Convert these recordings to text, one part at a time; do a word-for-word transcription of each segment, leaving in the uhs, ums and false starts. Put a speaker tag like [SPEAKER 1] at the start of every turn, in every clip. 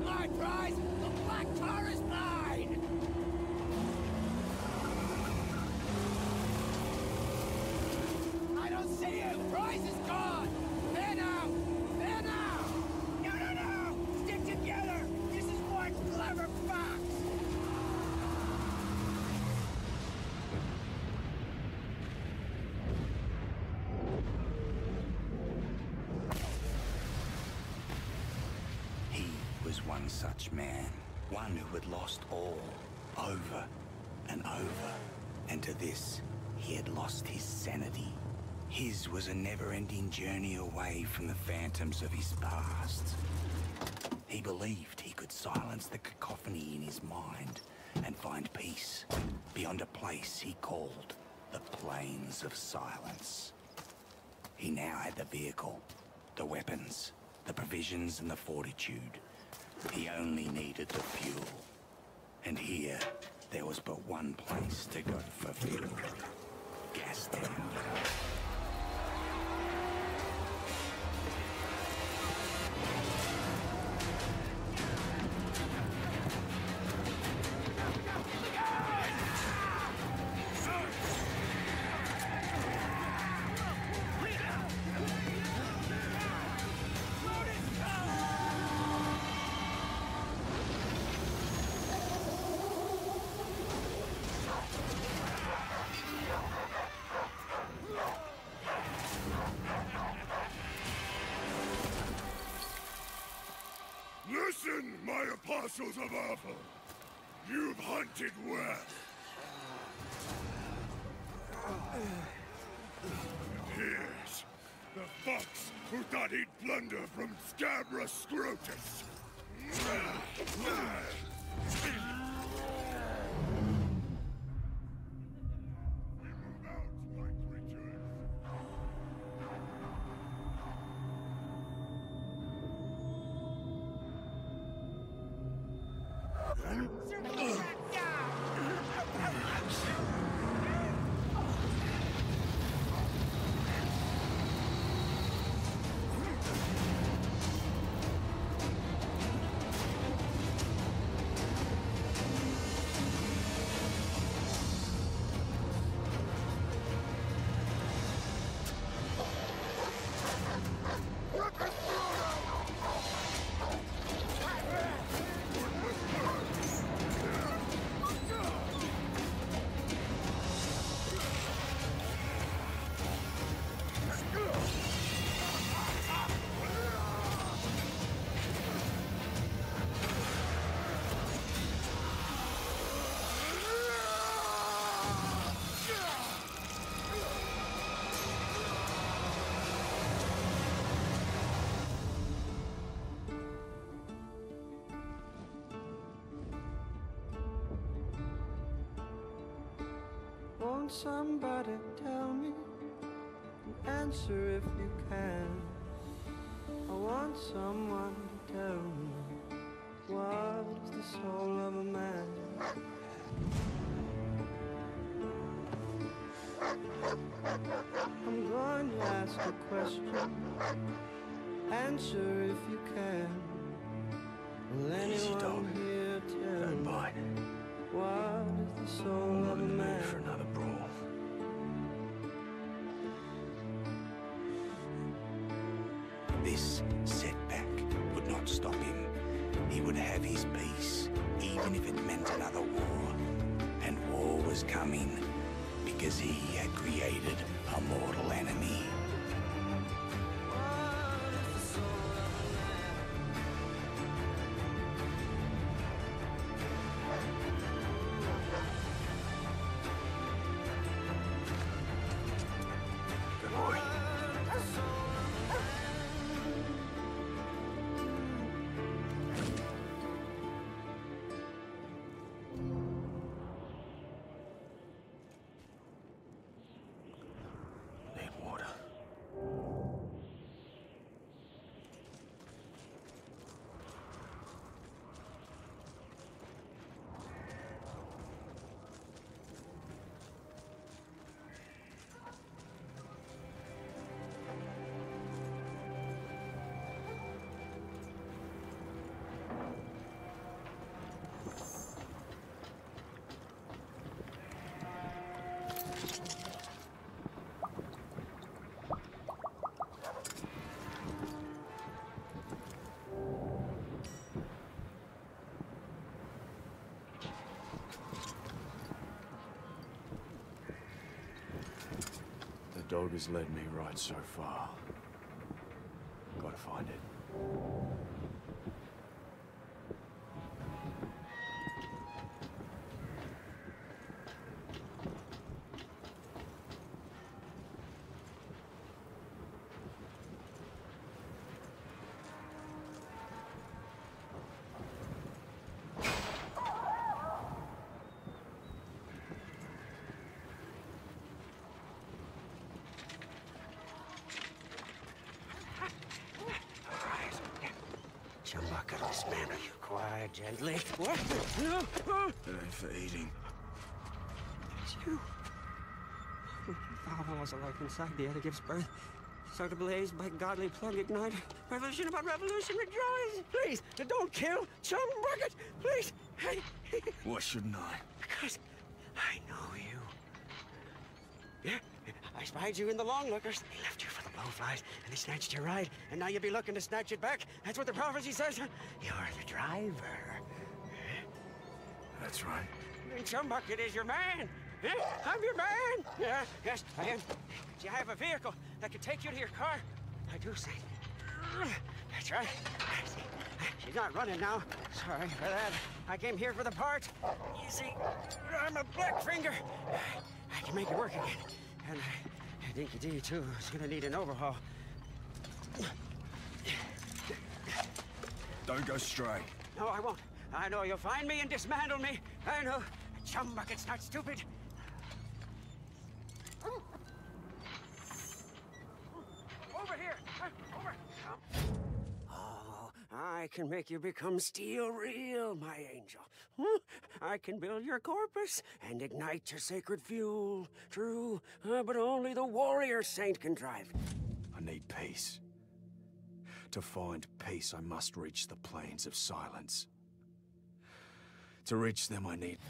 [SPEAKER 1] my prize! The Black Tar is mine! I don't see you! Prize is gone! There now! There now! No, no, no! Stick together! This is one clever fox!
[SPEAKER 2] Was one such man, one who had lost all, over and over, and to this he had lost his sanity. His was a never-ending journey away from the phantoms of his past. He believed he could silence the cacophony in his mind and find peace beyond a place he called the Plains of Silence. He now had the vehicle, the weapons, the provisions and the fortitude. He only needed the fuel. And here, there was but one place to go for fuel. Gastown.
[SPEAKER 3] Listen, my apostles of Awful! You've hunted well. And here's the fox who thought he'd plunder from Scabra Scrotus.
[SPEAKER 4] Won't somebody tell me an answer if you can? I want someone to tell me what is the soul of a man? I'm going to ask a question. Answer if you can. Will anyone here tell me what is the soul of a man?
[SPEAKER 2] For another brawl. This setback would not stop him. He would have his peace, even if it meant another war. And war was coming, because he had created a mortal enemy. Need water.
[SPEAKER 5] dog has led me right so far. Gotta find it.
[SPEAKER 6] Chumbucket, this man, are you quiet, gently? What? No! Oh.
[SPEAKER 5] It ain't for eating.
[SPEAKER 6] It's you. Thou was alive inside the other gives birth. So to blaze by godly plug ignite. Revolution about revolution, rejoice! Please, don't kill Chumbucket! Please! Hey,
[SPEAKER 5] Why shouldn't I?
[SPEAKER 6] because I know you. Yeah, I spied you in the longlookers. They left you for the blowflies, and they snatched your ride, and now you'll be looking to snatch it back. That's what the prophecy says. You're the driver.
[SPEAKER 5] That's right.
[SPEAKER 6] And Chumbucket is your man. Yeah, I'm your man. Yeah, yes, I am. Do you have a vehicle that can take you to your car? I do, Saint. That's right. She's not running now. Sorry for that. I came here for the part. You see, I'm a black finger. I can make it work again. And uh, Dinky D, too, is gonna need an overhaul.
[SPEAKER 5] Don't go stray.
[SPEAKER 6] No, I won't. I know you'll find me and dismantle me. I know. Chumbucket's not stupid. Over here. Over. Oh, I can make you become steel real, my angel. I can build your corpus and ignite your sacred fuel. True, uh, but only the warrior saint can drive.
[SPEAKER 5] I need peace. To find peace, I must reach the plains of silence. To reach them, I need...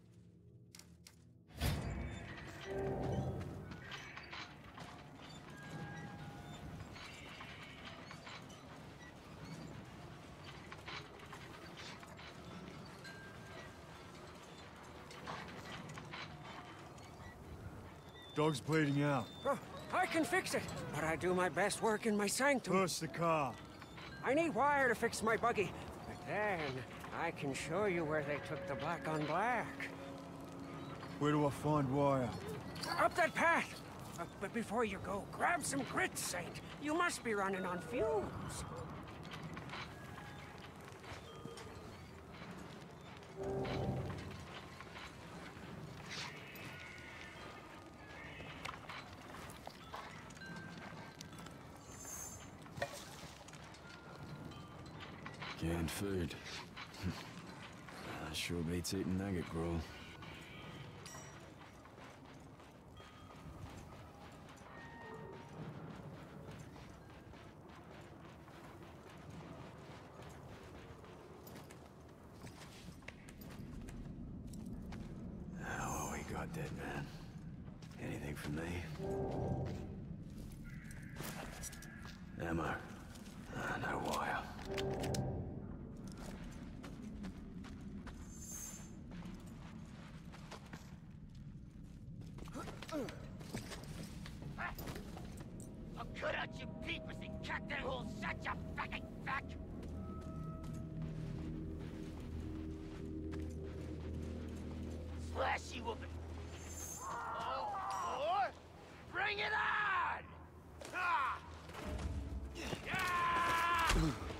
[SPEAKER 7] Dog's bleeding out.
[SPEAKER 6] Oh, I can fix it, but I do my best work in my sanctum.
[SPEAKER 7] Push the car.
[SPEAKER 6] I need wire to fix my buggy, but then I can show you where they took the black on black.
[SPEAKER 7] Where do I find wire?
[SPEAKER 6] Up that path! Uh, but before you go, grab some grit, Saint. You must be running on fumes.
[SPEAKER 5] Canned food. That sure beats eating nugget gruel. Oh, what we got, dead man? Anything for me? Ammo. Ah, no wire.
[SPEAKER 1] I'll cut out your peepers and cut that whole shut your fucking fuck! Slash you will be... Oh, or bring it on! Ah! Ah!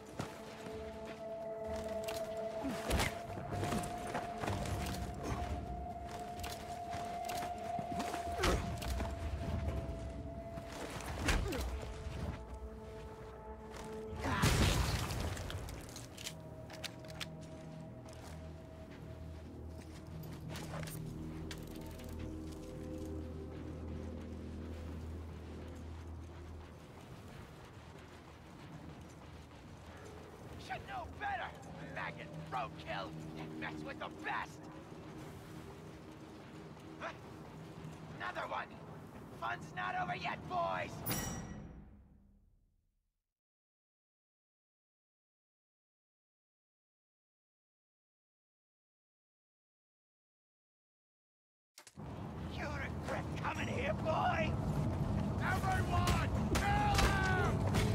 [SPEAKER 1] Should know better! Maggot, roadkill, and mess with the best! Huh? Another one! Fun's not over yet, boys! You regret coming here, boy?
[SPEAKER 3] Everyone! Kill him!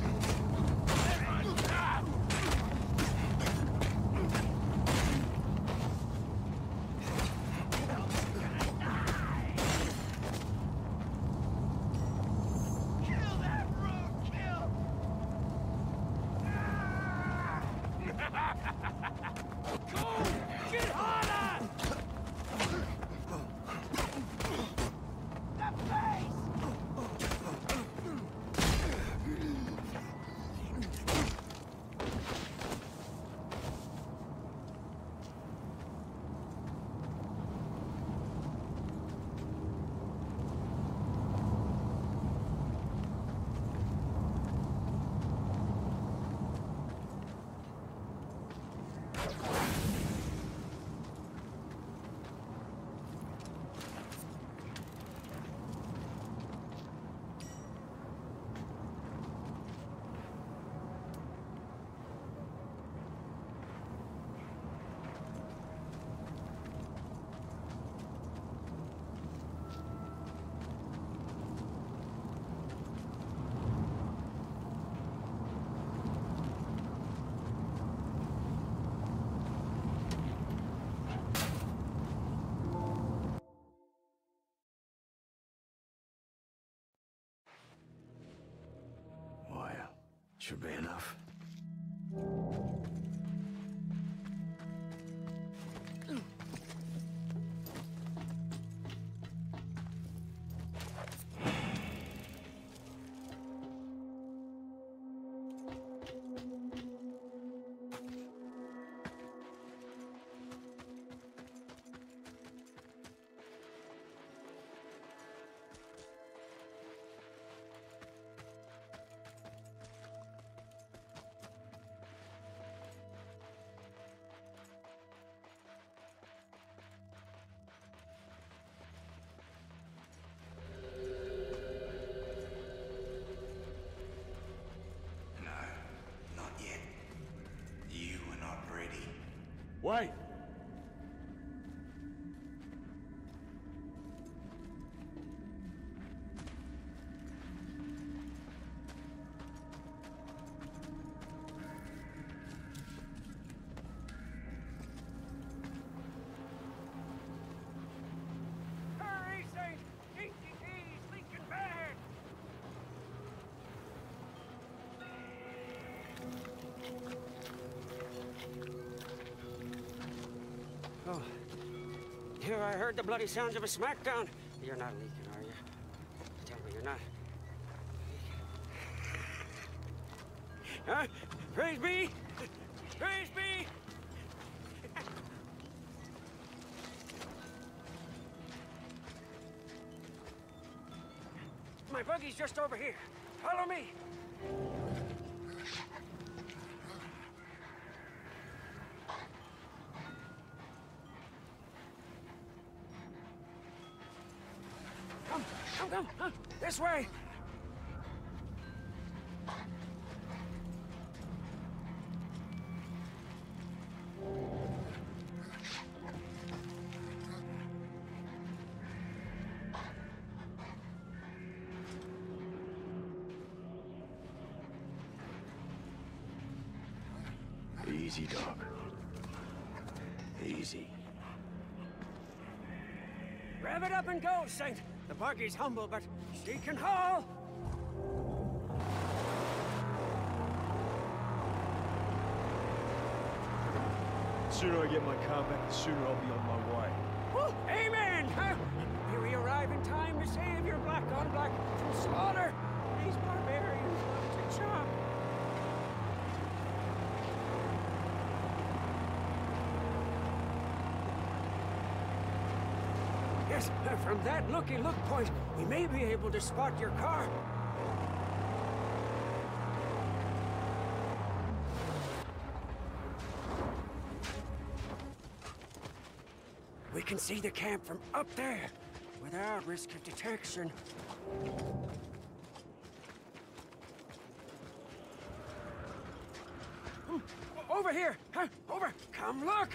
[SPEAKER 1] Kill that brute! Kill! Go! Get harder! The face!
[SPEAKER 5] Wire. Should be enough.
[SPEAKER 2] No, not yet. You were not ready.
[SPEAKER 7] Wait!
[SPEAKER 6] Hurry, Saint! G T T's leaking bad! Oh. Here I heard the bloody sounds of a smackdown. You're not leaking, are you? Tell me you're not. Huh? Praise be! Praise be! My buggy's just over here. Follow me. Come, come, come, come. This way.
[SPEAKER 5] Easy, dog. Easy.
[SPEAKER 6] Rev it up and go, Saint. The buggy's humble, but she can haul.
[SPEAKER 7] The sooner I get my car back, the sooner I'll be on my way.
[SPEAKER 6] Woo, amen! Huh? May we arrive in time to save your black on black from slaughter. These barbarians love to chop. Yes, from that looky-look point, we may be able to spot your car. We can see the camp from up there, without risk of detection. Hmm, over here! Huh? Over! Come look!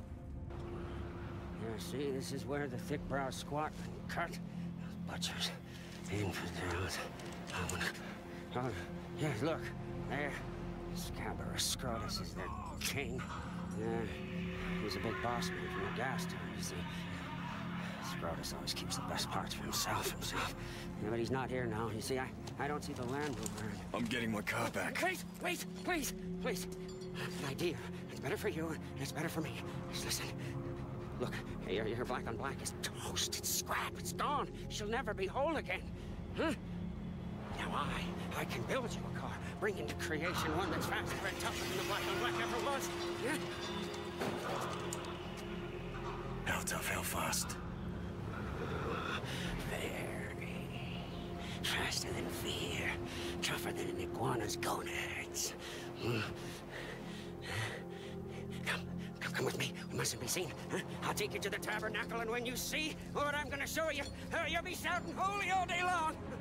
[SPEAKER 6] Yeah, see, this is where the thick-browed squat and cut. Those butchers. infidels. I wanna... Oh, yeah, look. There. Scabrous Scrotus is their king. Yeah, he's a big boss man from the gas town, you see. Scrotus always keeps the best parts for himself, himself. Yeah, but he's not here now. You see, I, I don't see the Land Rover.
[SPEAKER 5] I'm getting my car back.
[SPEAKER 6] Wait, wait, please, please. I have an idea. It's better for you, and it's better for me. Just listen. Look, your, your black on black is toast. It's scrap. It's gone. She'll never be whole again. Huh? Now I, I can build you a car. Bring into creation one that's faster and tougher than the black on black ever was. Yeah?
[SPEAKER 5] How tough, how fast?
[SPEAKER 6] Very. Faster than fear. Tougher than an iguana's gonads. Hmm. Come, come, come with me. We mustn't be seen. Huh? I'll take you to the tabernacle, and when you see what I'm gonna show you, uh, you'll be shouting holy all day long.